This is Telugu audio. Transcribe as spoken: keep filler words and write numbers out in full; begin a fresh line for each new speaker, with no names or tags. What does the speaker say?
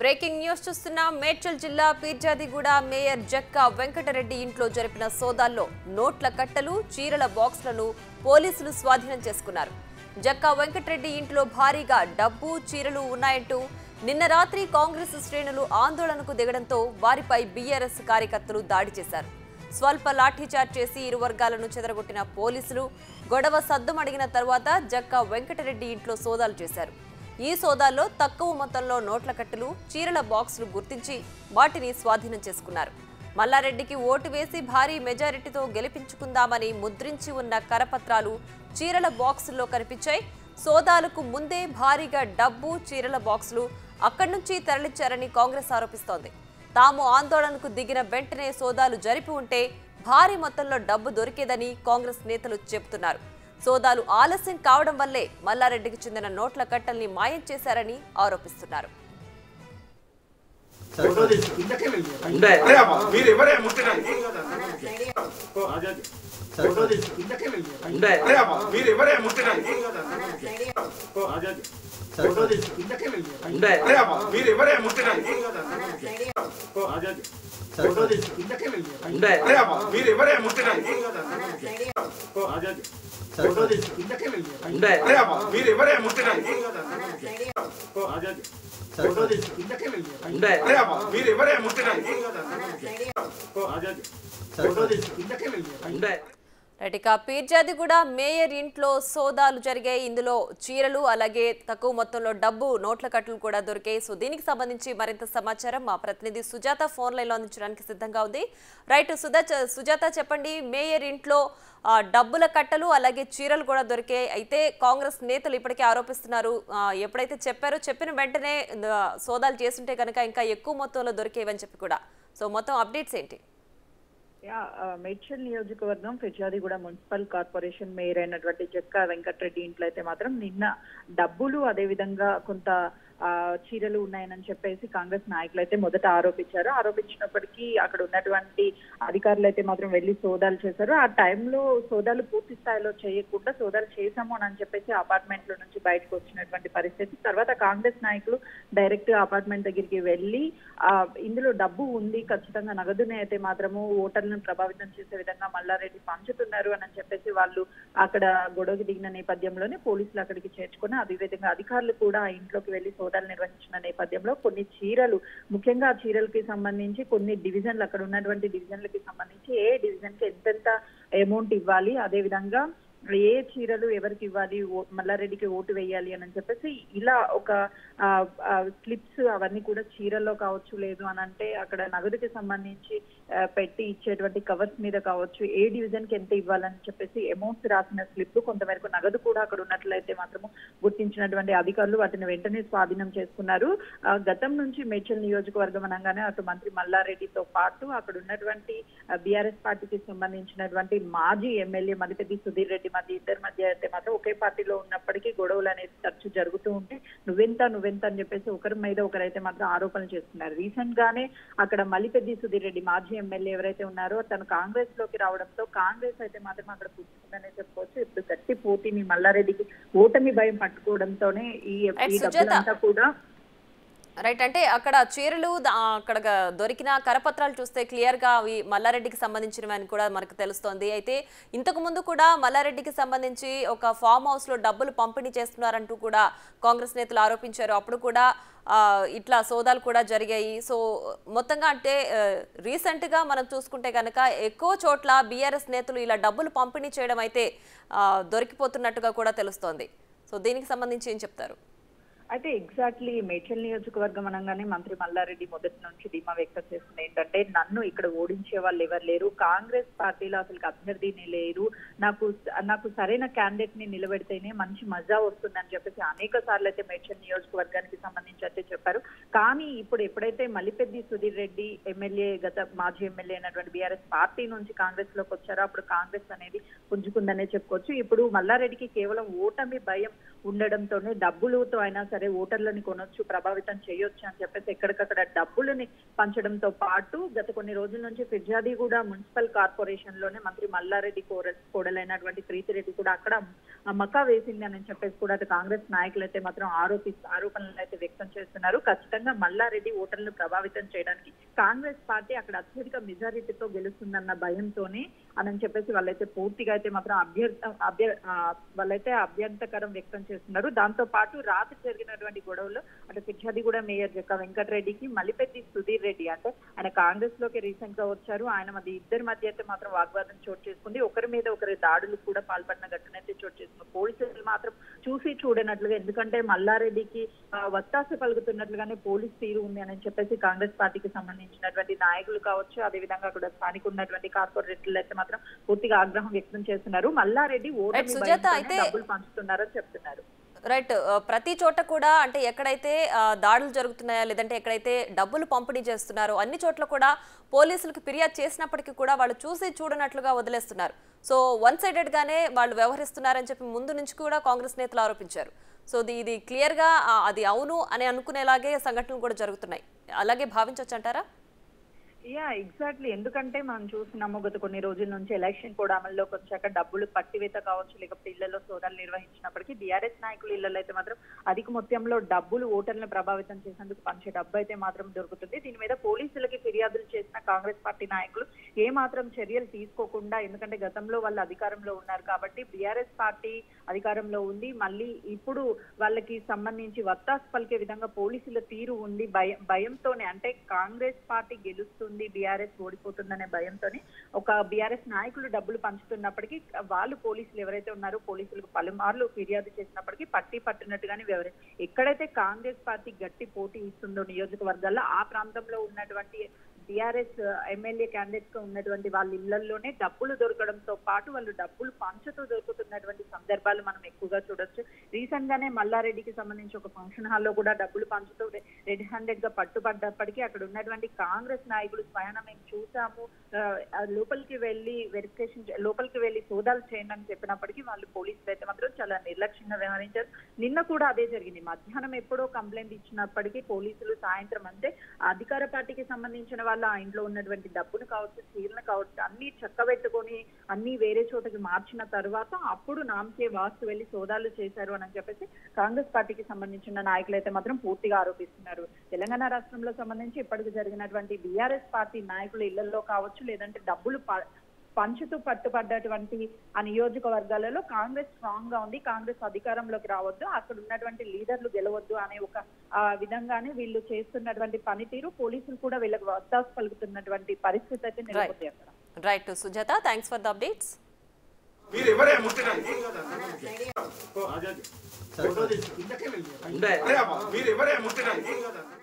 బ్రేకింగ్ న్యూస్ చూస్తున్నా మేడ్చల్ జిల్లా పీర్జాదిగూడ మేయర్ జక్కా వెంకటరెడ్డి ఇంట్లో జరిపిన సోదాల్లో నోట్ల కట్టలు చీరల బాక్స్లను పోలీసులు స్వాధీనం చేసుకున్నారు. జక్కా వెంకటరెడ్డి ఇంట్లో భారీగా డబ్బు చీరలు ఉన్నాయంటూ నిన్న రాత్రి కాంగ్రెస్ శ్రేణులు ఆందోళనకు దిగడంతో వారిపై బీఆర్ఎస్ కార్యకర్తలు దాడి చేశారు. స్వల్ప లాఠీచార్జ్ చేసి ఇరు వర్గాలను చెదరగొట్టిన పోలీసులు గొడవ సద్దుమడిగిన తర్వాత జక్కా వెంకటరెడ్డి ఇంట్లో సోదాలు చేశారు. ఈ సోదాల్లో తక్కువ మొత్తంలో నోట్ల కట్టలు చీరల బాక్సులు గుర్తించి వాటిని స్వాధీనం చేసుకున్నారు. మల్లారెడ్డికి ఓటు వేసి భారీ మెజారిటీతో గెలిపించుకుందామని ముద్రించి ఉన్న కరపత్రాలు చీరల బాక్సుల్లో కనిపించాయి. సోదాలకు ముందే భారీగా డబ్బు చీరల బాక్సులు అక్కడి నుంచి తరలించారని కాంగ్రెస్ ఆరోపిస్తోంది. తాము ఆందోళనకు దిగిన వెంటనే సోదాలు జరిపి ఉంటే భారీ మొత్తంలో డబ్బు దొరికేదని కాంగ్రెస్ నేతలు చెబుతున్నారు. సోదాలు ఆలస్యం కావడం వల్లే మల్లారెడ్డికి చెందిన నోట్ల కట్టల్ని మాయం చేశారని ఆరోపిస్తున్నారు. ఇక పీర్జాదిగూడ మేయర్ ఇంట్లో సోదాలు జరిగాయి. ఇందులో చీరలు అలాగే తక్కువ మొత్తంలో డబ్బు నోట్ల కట్టలు కూడా దొరికాయి. సో దీనికి సంబంధించి మరింత సమాచారం మా ప్రతినిధి సుజాత ఫోన్ లైన్ లో అందించడానికి సిద్ధంగా ఉంది. రైట్ సుజాత, చెప్పండి, మేయర్ ఇంట్లో డబ్బుల కట్టలు అలాగే చీరలు కూడా దొరికాయి. అయితే కాంగ్రెస్ నేతలు ఇప్పటికే ఆరోపిస్తున్నారు, ఎప్పుడైతే చెప్పారో చెప్పిన వెంటనే సోదాలు చేస్తుంటే కనుక ఇంకా ఎక్కువ మొత్తంలో దొరికేవని చెప్పి కూడా. సో మొత్తం అప్డేట్స్ ఏంటి?
మేడ్చల్ నియోజకవర్గం ఫిర్యాదిగూడ మున్సిపల్ కార్పొరేషన్ మేయర్ అయినటువంటి జక్కా వెంకటరెడ్డి ఇంట్లో అయితే మాత్రం నిన్న డబ్బులు అదే విధంగా కొంత ఆ చీరలు ఉన్నాయని చెప్పేసి కాంగ్రెస్ నాయకులు అయితే మొదట ఆరోపించారు. ఆరోపించినప్పటికీ అక్కడ ఉన్నటువంటి అధికారులు అయితే మాత్రం వెళ్లి సోదాలు చేశారు. ఆ టైంలో సోదాలు పూర్తి స్థాయిలో చేయకుండా సోదాలు చేశాము అని చెప్పేసి అపార్ట్మెంట్ లో నుంచి బయటకు వచ్చినటువంటి పరిస్థితి. తర్వాత కాంగ్రెస్ నాయకులు డైరెక్ట్ అపార్ట్మెంట్ దగ్గరికి వెళ్లి ఆ ఇందులో డబ్బు ఉంది, ఖచ్చితంగా నగదునే అయితే మాత్రము ఓటర్లను ప్రభావితం చేసే విధంగా మల్లారెడ్డి పంచుతున్నారు అని చెప్పేసి వాళ్ళు అక్కడ గొడవకి దిగిన నేపథ్యంలోనే పోలీసులు అక్కడికి చేర్చుకుని అదేవిధంగా అధికారులు కూడా ఆ ఇంట్లోకి వెళ్లి సోదాలు నిర్వహించిన నేపథ్యంలో కొన్ని చీరలు, ముఖ్యంగా ఆ చీరలకి సంబంధించి కొన్ని డివిజన్లు, అక్కడ ఉన్నటువంటి డివిజన్లకి సంబంధించి ఏ డివిజన్ కి ఎంతెంత అమౌంట్ ఇవ్వాలి, అదే విధంగా ఏ చీరలు ఎవరికి ఇవ్వాలి, మల్లారెడ్డికి ఓటు వేయాలి అని చెప్పేసి ఇలా ఒక స్లిప్స్ అవన్నీ కూడా చీరల్లో కావచ్చు, లేదు అని అంటే అక్కడ నగదుకి సంబంధించి పెట్టి ఇచ్చేటువంటి కవర్స్ మీద కావచ్చు, ఏ డివిజన్ కి ఎంత ఇవ్వాలని చెప్పేసి అమౌంట్స్ రాసిన స్లిప్, కొంతవరకు నగదు కూడా అక్కడ ఉన్నట్లయితే మాత్రము గుర్తించినటువంటి అధికారులు వాటిని వెంటనే స్వాధీనం చేసుకున్నారు. గతం నుంచి మేడ్చల్ నియోజకవర్గం అనగానే అటు మంత్రి మల్లారెడ్డితో పాటు అక్కడ ఉన్నటువంటి బీఆర్ఎస్ పార్టీకి సంబంధించినటువంటి మాజీ ఎమ్మెల్యే మలిపెద్ది సుధీర్ రెడ్డి మధ్య ఇద్దరి మధ్య అయితే మాత్రం ఒకే పార్టీలో ఉన్నప్పటికీ గొడవలు అనేది తరచు జరుగుతూ ఉంటే నువ్వెంత నువ్వెంత అని చెప్పేసి ఒకరి మీద ఒకరైతే మాత్రం ఆరోపణలు చేస్తున్నారు. రీసెంట్ గానే అక్కడ మలిపెద్ది సుధీర్ రెడ్డి మాజీ ఎమ్మెల్యే ఎవరైతే ఉన్నారో తను కాంగ్రెస్ లోకి రావడంతో కాంగ్రెస్ అయితే మాత్రం అక్కడ పుచ్చుకుందనే చెప్పుకోవచ్చు. ఇప్పుడు గట్టి పోటీని మల్లారెడ్డికి ఓటమి భయం పట్టుకోవడంతోనే ఈ డబ్బులంతా కూడా
రైట్. అంటే అక్కడ చీరలు అక్కడ దొరికిన కరపత్రాలు చూస్తే క్లియర్ గా అవి మల్లారెడ్డికి సంబంధించినవి అని కూడా మనకు తెలుస్తోంది. అయితే ఇంతకు ముందు కూడా మల్లారెడ్డికి సంబంధించి ఒక ఫామ్ హౌస్ లో డబ్బులు పంపిణీ చేస్తున్నారంటూ కూడా కాంగ్రెస్ నేతలు ఆరోపించారు. అప్పుడు కూడా ఇట్లా సోదాలు కూడా జరిగాయి. సో మొత్తంగా అంటే రీసెంట్ గా మనం చూసుకుంటే కనుక ఎక్కువ చోట్ల బీఆర్ఎస్ నేతలు ఇలా డబ్బులు పంపిణీ చేయడం అయితే దొరికిపోతున్నట్టుగా కూడా తెలుస్తోంది. సో దీనికి సంబంధించి ఏం చెప్తారు?
అయితే ఎగ్జాక్ట్లీ మేడ్చల్ నియోజకవర్గం అనగానే మంత్రి మల్లారెడ్డి మొదటి నుంచి ధీమా వ్యక్తం చేస్తుంది ఏంటంటే నన్ను ఇక్కడ ఓడించే వాళ్ళు ఎవరు లేరు, కాంగ్రెస్ పార్టీలో అసలు అభ్యర్థిని లేరు, నాకు నాకు సరైన క్యాండిడేట్ ని నిలబెడితేనే మంచి మజా వస్తుందని చెప్పేసి అనేక సార్లు అయితే మేడ్చల్ నియోజకవర్గానికి సంబంధించి అయితే చెప్పారు. కానీ ఇప్పుడు ఎప్పుడైతే మలిపెద్ది సుధీర్ రెడ్డి ఎమ్మెల్యే గత మాజీ ఎమ్మెల్యే అయినటువంటి బీఆర్ఎస్ పార్టీ నుంచి కాంగ్రెస్ లోకి వచ్చారో అప్పుడు కాంగ్రెస్ అనేది పుంజుకుందనే చెప్పుకోవచ్చు. ఇప్పుడు మల్లారెడ్డికి కేవలం ఓటమి భయం ఉండడంతోనే డబ్బులతో అయినా సరే ఓటర్లని కొనొచ్చు, ప్రభావితం చేయొచ్చు అని చెప్పేసి ఎక్కడికక్కడ డబ్బులని పంచడంతో పాటు గత కొన్ని రోజుల నుంచి ఫిర్యాదిగూడ మున్సిపల్ కార్పొరేషన్ లోనే మంత్రి మల్లారెడ్డి కోడలైనటువంటి ప్రీతిరెడ్డి కూడా అక్కడ మకా వేసింది అని చెప్పేసి కూడా అటు కాంగ్రెస్ నాయకులు అయితే మాత్రం ఆరోపి ఆరోపణలు అయితే వ్యక్తం చేస్తున్నారు. ఖచ్చితంగా మల్లారెడ్డి ఓటర్లను ప్రభావితం చేయడానికి కాంగ్రెస్ పార్టీ అక్కడ అత్యధిక మెజారిటీతో గెలుస్తుందన్న భయంతోనే అని చెప్పేసి వాళ్ళైతే పూర్తిగా అయితే మాత్రం అభ్యర్థ అభ్య వాళ్ళైతే అభ్యంతకరం వ్యక్తం చేస్తున్నారు. దాంతో పాటు రాత్రి జరిగినటువంటి గొడవలో అటు ఫిర్యాదిగూడ మేయర్ జక్క వెంకటరెడ్డికి మలిపెద్ది సుధీర్ రెడ్డి అంటే ఆయన కాంగ్రెస్ లోకి రీసెంట్ గా వచ్చారు. ఆయన మధ్య ఇద్దరి మధ్య అయితే మాత్రం వాగ్వాదం చోటు చేసుకుంది. ఒకరి మీద ఒకరి దాడులు కూడా పాల్పడిన ఘటన అయితే చోటు చేసుకుంది. పోలీసులు మాత్రం చూసి చూడనట్లుగా, ఎందుకంటే మల్లారెడ్డికి వత్తాస పలుకుతున్నట్లుగానే పోలీస్ తీరు ఉంది అని చెప్పేసి కాంగ్రెస్ పార్టీకి సంబంధించినటువంటి నాయకులు కావచ్చు, అదేవిధంగా కూడా స్థానిక ఉన్నటువంటి కార్పొరేటర్లు అయితే మాత్రం పూర్తిగా ఆగ్రహం వ్యక్తం చేస్తున్నారు. మల్లారెడ్డి ఓటమి డబ్బులు పంచుతున్నారని చెప్తున్నారు.
రైట్, ప్రతి చోట కూడా అంటే ఎక్కడైతే దాడులు జరుగుతున్నాయా లేదంటే ఎక్కడైతే డబ్బులు పంపిణీ చేస్తున్నారో అన్ని చోట్ల కూడా పోలీసులకు ఫిర్యాదు చేసినప్పటికీ కూడా వాళ్ళు చూసి చూడనట్లుగా వదిలేస్తున్నారు. సో వన్ సైడెడ్ గానే వాళ్ళు వ్యవహరిస్తున్నారని చెప్పి ముందు నుంచి కూడా కాంగ్రెస్ నేతలు ఆరోపించారు. సో ఇది క్లియర్ గా అది అవును అని అనుకునేలాగే సంఘటనలు కూడా జరుగుతున్నాయి. అలాగే భావించవచ్చు అంటారా?
యా ఎగ్జాక్ట్లీ, ఎందుకంటే మనం చూస్తున్నాము గత కొన్ని రోజుల నుంచి ఎలక్షన్ కూడా అమల్లోకి వచ్చాక డబ్బులు పట్టివేత కావచ్చు, లేకపోతే ఇళ్లలో సోదాలు నిర్వహించినప్పటికీ బీఆర్ఎస్ నాయకులు ఇళ్లలో అయితే మాత్రం అధిక మొత్తంలో డబ్బులు ఓటర్లను ప్రభావితం చేసేందుకు పంచే డబ్బు అయితే మాత్రం దొరుకుతుంది. దీని మీద పోలీసులకి ఫిర్యాదులు చేసిన కాంగ్రెస్ పార్టీ నాయకులు ఏ మాత్రం చర్యలు తీసుకోకుండా, ఎందుకంటే గతంలో వాళ్ళు అధికారంలో ఉన్నారు కాబట్టి బీఆర్ఎస్ పార్టీ అధికారంలో ఉంది, మళ్ళీ ఇప్పుడు వాళ్ళకి సంబంధించి వత్తాసు పలికే విధంగా పోలీసుల తీరు ఉంది. భయం భయంతోనే అంటే కాంగ్రెస్ పార్టీ గెలుస్తుంది, బీఆర్ఎస్ ఓడిపోతుందనే భయంతోనే ఒక బీఆర్ఎస్ నాయకులు డబ్బులు పంచుతున్నప్పటికీ వాళ్ళు పోలీసులు ఎవరైతే ఉన్నారో పోలీసులకు పలుమార్లు ఫిర్యాదు చేసినప్పటికీ పట్టి పట్టినట్టుగానే వివరి ఎక్కడైతే కాంగ్రెస్ పార్టీ గట్టి పోటీ ఇస్తుందో నియోజకవర్గాల్లో ఆ ప్రాంతంలో ఉన్నటువంటి బీఆర్ఎస్ ఎమ్మెల్యే క్యాండిడేట్స్ గా ఉన్నటువంటి వాళ్ళ ఇళ్లలోనే డబ్బులు దొరకడంతో పాటు వాళ్ళు డబ్బులు పంచుతూ దొరుకుతున్నటువంటి సందర్భాలు మనం ఎక్కువగా చూడొచ్చు. రీసెంట్ గానే మల్లారెడ్డికి సంబంధించి ఒక ఫంక్షన్ హాల్లో కూడా డబ్బులు పంచుతూ రెడ్ హ్యాండెడ్ గా పట్టుబడ్డప్పటికీ అక్కడ ఉన్నటువంటి కాంగ్రెస్ నాయకులు స్వయాన మేము చూసాము, లోపలికి వెళ్లి వెరిఫికేషన్ లోపలికి వెళ్లి సోదాలు చేయండి అని చెప్పినప్పటికీ వాళ్ళు పోలీసులు అయితే మాత్రం చాలా నిర్లక్ష్యంగా వ్యవహరించారు. నిన్న కూడా అదే జరిగింది. మధ్యాహ్నం ఎప్పుడో కంప్లైంట్ ఇచ్చినప్పటికీ పోలీసులు సాయంత్రం అంటే అధికార పార్టీకి సంబంధించిన వాళ్ళ ఆ ఇంట్లో ఉన్నటువంటి డబ్బును కావచ్చు, చీరను కావచ్చు అన్ని చక్కబెట్టుకొని అన్ని వేరే చోటకి మార్చిన తర్వాత అప్పుడు నామకే వాస్తు వెళ్లి సోదాలు చేశారు అని చెప్పేసి కాంగ్రెస్ పార్టీకి సంబంధించిన నాయకులు అయితే మాత్రం పూర్తిగా ఆరోపిస్తున్నారు. తెలంగాణ రాష్ట్రంలో సంబంధించి ఇప్పటికి జరిగినటువంటి బీఆర్ఎస్ పార్టీ నాయకుల ఇళ్లలో కావచ్చు, లేదంటే డబ్బులు పంచుతూ పట్టుబడ్డటువంటి ఆ నియోజకవర్గాలలో కాంగ్రెస్ స్ట్రాంగ్ గా ఉంది. కాంగ్రెస్ అధికారంలోకి రావద్దు, అక్కడ ఉన్నటువంటి లీడర్లు గెలవద్దు అనే ఒక ఆ విధంగానే వీళ్ళు చేస్తున్నటువంటి పనితీరు పోలీసులు కూడా వీళ్ళకి వత్తాసు పలుకుతున్నటువంటి పరిస్థితి అయితే నెలకొంది అక్కడ.
Right Sujatha, thanks for the updates.
మీరు ఎవరే ముట్టడానికి మీరు ఎవరే ముట్టడానికి